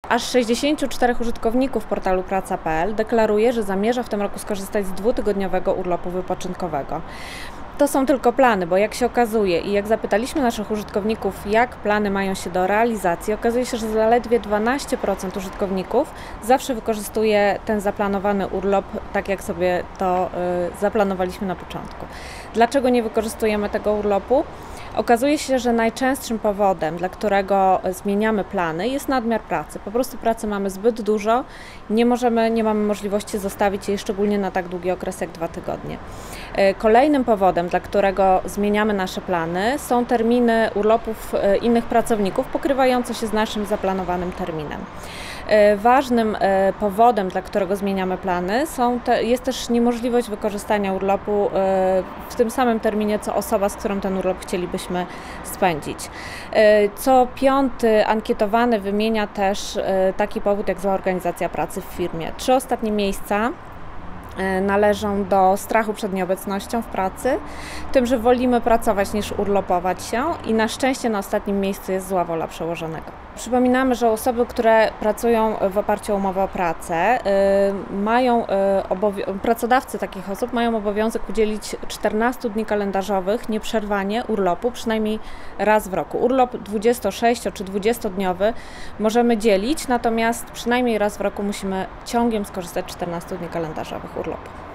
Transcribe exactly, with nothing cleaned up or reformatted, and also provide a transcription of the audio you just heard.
Aż sześćdziesięciu czterech użytkowników portalu praca kropka p l deklaruje, że zamierza w tym roku skorzystać z dwutygodniowego urlopu wypoczynkowego. To są tylko plany, bo jak się okazuje i jak zapytaliśmy naszych użytkowników, jak plany mają się do realizacji, okazuje się, że zaledwie dwanaście procent użytkowników zawsze wykorzystuje ten zaplanowany urlop tak, jak sobie to y, zaplanowaliśmy na początku. Dlaczego nie wykorzystujemy tego urlopu? Okazuje się, że najczęstszym powodem, dla którego zmieniamy plany, jest nadmiar pracy. Po prostu pracy mamy zbyt dużo, nie możemy, nie mamy możliwości zostawić jej szczególnie na tak długi okres jak dwa tygodnie. Kolejnym powodem, dla którego zmieniamy nasze plany, są terminy urlopów innych pracowników pokrywające się z naszym zaplanowanym terminem. Ważnym powodem, dla którego zmieniamy plany, są te, jest też niemożliwość wykorzystania urlopu w tym samym terminie, co osoba, z którą ten urlop chcielibyśmy spędzić. Co piąty ankietowany wymienia też taki powód jak zła organizacja pracy w firmie. Trzy ostatnie miejsca należą do strachu przed nieobecnością w pracy, tym, że wolimy pracować niż urlopować się i na szczęście na ostatnim miejscu jest zła wola przełożonego. Przypominamy, że osoby, które pracują w oparciu o umowę o pracę, yy, mają, yy, pracodawcy takich osób mają obowiązek udzielić czternastu dni kalendarzowych nieprzerwanie urlopu przynajmniej raz w roku. Urlop dwudziestosześcio czy dwudziestodniowy możemy dzielić, natomiast przynajmniej raz w roku musimy ciągiem skorzystać z czternastu dni kalendarzowych urlopu.